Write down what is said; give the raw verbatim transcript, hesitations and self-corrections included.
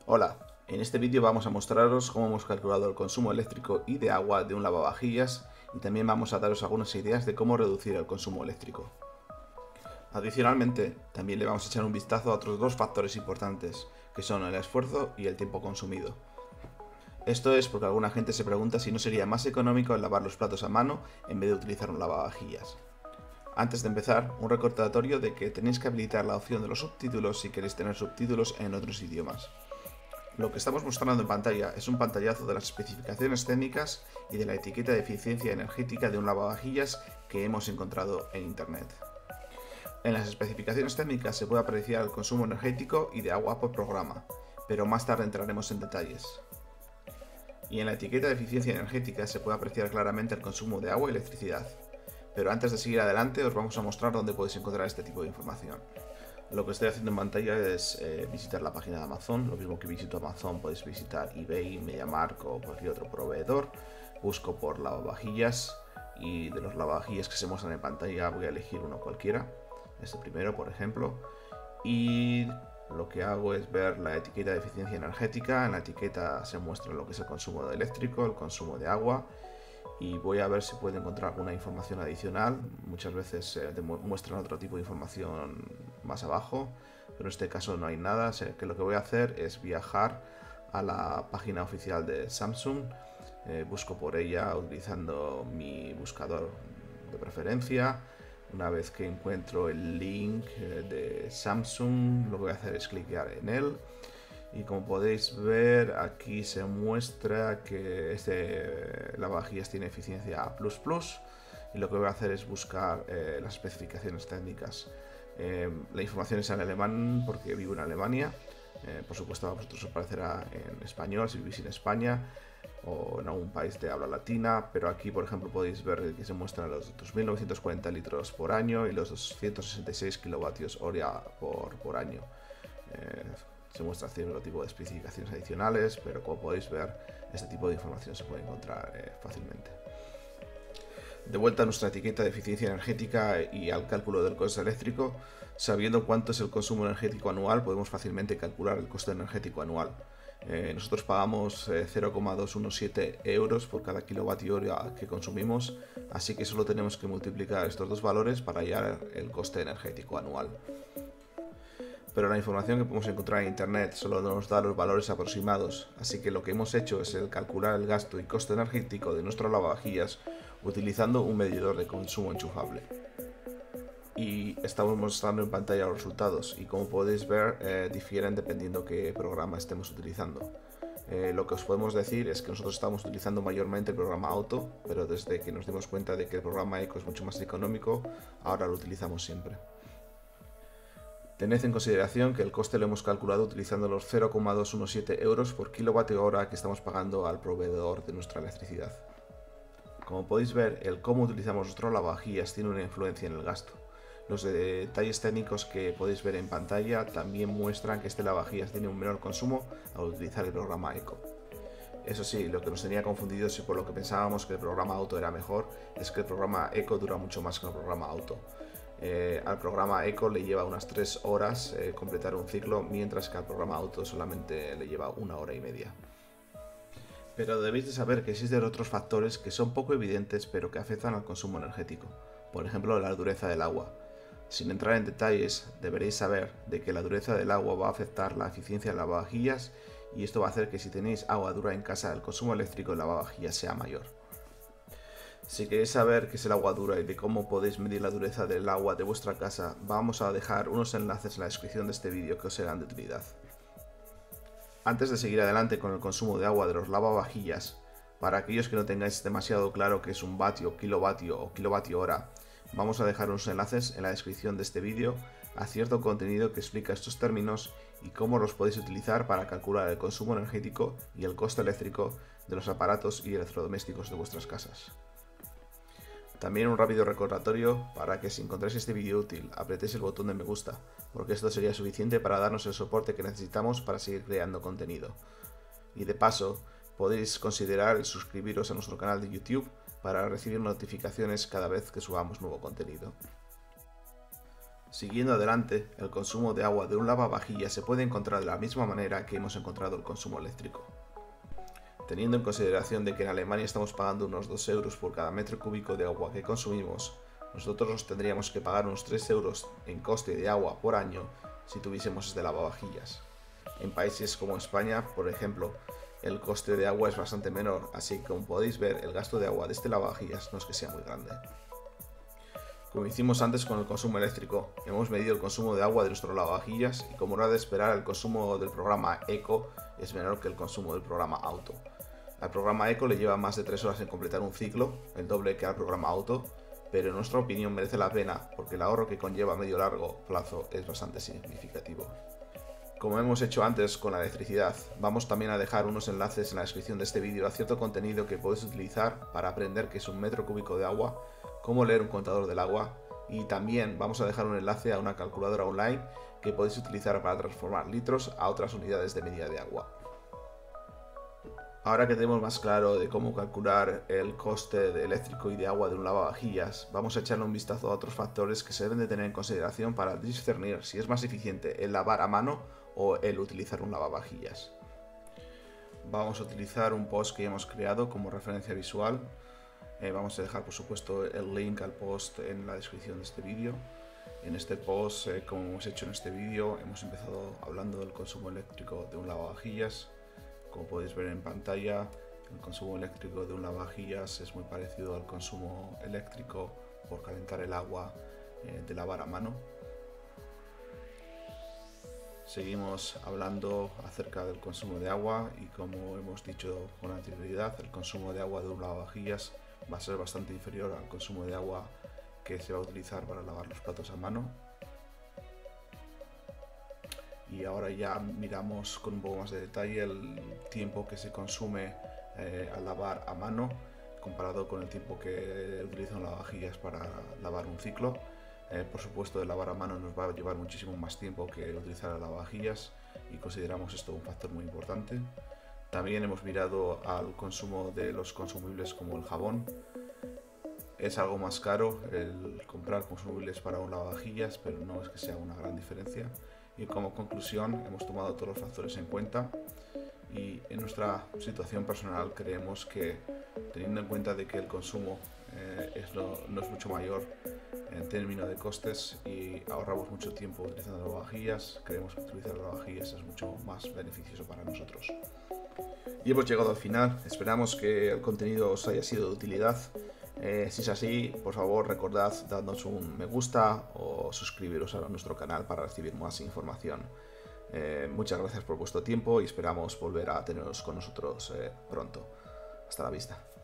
Hola, en este vídeo vamos a mostraros cómo hemos calculado el consumo eléctrico y de agua de un lavavajillas y también vamos a daros algunas ideas de cómo reducir el consumo eléctrico. Adicionalmente, también le vamos a echar un vistazo a otros dos factores importantes, que son el esfuerzo y el tiempo consumido. Esto es porque alguna gente se pregunta si no sería más económico el lavar los platos a mano en vez de utilizar un lavavajillas. Antes de empezar, un recordatorio de que tenéis que habilitar la opción de los subtítulos si queréis tener subtítulos en otros idiomas. Lo que estamos mostrando en pantalla es un pantallazo de las especificaciones técnicas y de la etiqueta de eficiencia energética de un lavavajillas que hemos encontrado en internet. En las especificaciones técnicas se puede apreciar el consumo energético y de agua por programa, pero más tarde entraremos en detalles. Y en la etiqueta de eficiencia energética se puede apreciar claramente el consumo de agua y electricidad. Pero antes de seguir adelante os vamos a mostrar dónde podéis encontrar este tipo de información. Lo que estoy haciendo en pantalla es eh, visitar la página de Amazon. Lo mismo que visito Amazon, podéis visitar eBay, MediaMarkt o cualquier otro proveedor. Busco por lavavajillas y de los lavavajillas que se muestran en pantalla voy a elegir uno cualquiera. Este primero, por ejemplo. Y lo que hago es ver la etiqueta de eficiencia energética. En la etiqueta se muestra lo que es el consumo de eléctrico, el consumo de agua. Y voy a ver si puedo encontrar alguna información adicional. Muchas veces eh, muestran otro tipo de información más abajo, pero en este caso no hay nada. O sea, que lo que voy a hacer es viajar a la página oficial de Samsung. Eh, busco por ella utilizando mi buscador de preferencia. Una vez que encuentro el link eh, de Samsung, lo que voy a hacer es clicar en él. Y como podéis ver, aquí se muestra que este lavavajillas tiene eficiencia A plus plus, y lo que voy a hacer es buscar eh, las especificaciones técnicas. Eh, la información es en alemán porque vivo en Alemania. Eh, por supuesto a vosotros os aparecerá en español si vivís en España o en algún país de habla latina, pero aquí por ejemplo podéis ver que se muestran los dos mil novecientos cuarenta litros por año y los doscientos sesenta y seis kilovatios hora por, por año. Eh, Se muestra cierto tipo de especificaciones adicionales, pero como podéis ver, este tipo de información se puede encontrar eh, fácilmente. De vuelta a nuestra etiqueta de eficiencia energética y al cálculo del coste eléctrico, sabiendo cuánto es el consumo energético anual, podemos fácilmente calcular el coste energético anual. Eh, nosotros pagamos eh, cero coma doscientos diecisiete euros por cada kilovatio hora que consumimos, así que solo tenemos que multiplicar estos dos valores para hallar el coste energético anual. Pero la información que podemos encontrar en internet solo nos da los valores aproximados, así que lo que hemos hecho es el calcular el gasto y coste energético de nuestro lavavajillas utilizando un medidor de consumo enchufable. Y estamos mostrando en pantalla los resultados y como podéis ver eh, difieren dependiendo qué programa estemos utilizando. Eh, lo que os podemos decir es que nosotros estamos utilizando mayormente el programa Auto, pero desde que nos dimos cuenta de que el programa Eco es mucho más económico, ahora lo utilizamos siempre. Tened en consideración que el coste lo hemos calculado utilizando los cero coma doscientos diecisiete euros por kilovatio hora que estamos pagando al proveedor de nuestra electricidad. Como podéis ver, el cómo utilizamos nuestro lavavajillas tiene una influencia en el gasto. Los detalles técnicos que podéis ver en pantalla también muestran que este lavavajillas tiene un menor consumo al utilizar el programa Eco. Eso sí, lo que nos tenía confundidos y por lo que pensábamos que el programa Auto era mejor, es que el programa Eco dura mucho más que el programa Auto. Eh, al programa Eco le lleva unas tres horas eh, completar un ciclo, mientras que al programa Auto solamente le lleva una hora y media. Pero debéis de saber que existen otros factores que son poco evidentes pero que afectan al consumo energético. Por ejemplo, la dureza del agua. Sin entrar en detalles, deberéis saber de que la dureza del agua va a afectar la eficiencia de lavavajillas y esto va a hacer que si tenéis agua dura en casa, el consumo eléctrico de lavavajillas sea mayor. Si queréis saber qué es el agua dura y de cómo podéis medir la dureza del agua de vuestra casa, vamos a dejar unos enlaces en la descripción de este vídeo que os serán de utilidad. Antes de seguir adelante con el consumo de agua de los lavavajillas, para aquellos que no tengáis demasiado claro qué es un vatio, kilovatio o kilovatio hora, vamos a dejar unos enlaces en la descripción de este vídeo a cierto contenido que explica estos términos y cómo los podéis utilizar para calcular el consumo energético y el coste eléctrico de los aparatos y electrodomésticos de vuestras casas. También un rápido recordatorio para que si encontráis este vídeo útil apretéis el botón de me gusta, porque esto sería suficiente para darnos el soporte que necesitamos para seguir creando contenido. Y de paso, podéis considerar el suscribiros a nuestro canal de YouTube para recibir notificaciones cada vez que subamos nuevo contenido. Siguiendo adelante, el consumo de agua de un lavavajillas se puede encontrar de la misma manera que hemos encontrado el consumo eléctrico. Teniendo en consideración de que en Alemania estamos pagando unos dos euros por cada metro cúbico de agua que consumimos, nosotros tendríamos que pagar unos tres euros en coste de agua por año si tuviésemos este lavavajillas. En países como España, por ejemplo, el coste de agua es bastante menor, así que como podéis ver, el gasto de agua de este lavavajillas no es que sea muy grande. Como hicimos antes con el consumo eléctrico, hemos medido el consumo de agua de nuestro lavavajillas y como era de esperar, el consumo del programa Eco es menor que el consumo del programa Auto. Al programa Eco le lleva más de tres horas en completar un ciclo, el doble que al programa Auto, pero en nuestra opinión merece la pena porque el ahorro que conlleva a medio largo plazo es bastante significativo. Como hemos hecho antes con la electricidad, vamos también a dejar unos enlaces en la descripción de este vídeo a cierto contenido que podéis utilizar para aprender qué es un metro cúbico de agua, cómo leer un contador del agua y también vamos a dejar un enlace a una calculadora online que podéis utilizar para transformar litros a otras unidades de medida de agua. Ahora que tenemos más claro de cómo calcular el coste de eléctrico y de agua de un lavavajillas, vamos a echarle un vistazo a otros factores que se deben de tener en consideración para discernir si es más eficiente el lavar a mano o el utilizar un lavavajillas. Vamos a utilizar un post que hemos creado como referencia visual. Eh, vamos a dejar por supuesto el link al post en la descripción de este vídeo. En este post, eh, como hemos hecho en este vídeo, hemos empezado hablando del consumo eléctrico de un lavavajillas. Como podéis ver en pantalla, el consumo eléctrico de un lavavajillas es muy parecido al consumo eléctrico por calentar el agua eh, de lavar a mano. Seguimos hablando acerca del consumo de agua y como hemos dicho con anterioridad, el consumo de agua de un lavavajillas va a ser bastante inferior al consumo de agua que se va a utilizar para lavar los platos a mano. Y ahora ya miramos con un poco más de detalle el tiempo que se consume eh, al lavar a mano comparado con el tiempo que utiliza un lavavajillas para lavar un ciclo. Eh, por supuesto, el lavar a mano nos va a llevar muchísimo más tiempo que utilizar el lavavajillas y consideramos esto un factor muy importante. También hemos mirado al consumo de los consumibles como el jabón. Es algo más caro el comprar consumibles para un lavavajillas, pero no es que sea una gran diferencia. Y como conclusión, hemos tomado todos los factores en cuenta y en nuestra situación personal creemos que, teniendo en cuenta de que el consumo eh, es lo, no es mucho mayor en términos de costes y ahorramos mucho tiempo utilizando lavavajillas, creemos que utilizar lavavajillas es mucho más beneficioso para nosotros. Y hemos llegado al final, esperamos que el contenido os haya sido de utilidad. Eh, si es así, por favor recordad darnos un me gusta o suscribiros a nuestro canal para recibir más información. Eh, muchas gracias por vuestro tiempo y esperamos volver a teneros con nosotros eh, pronto. Hasta la vista.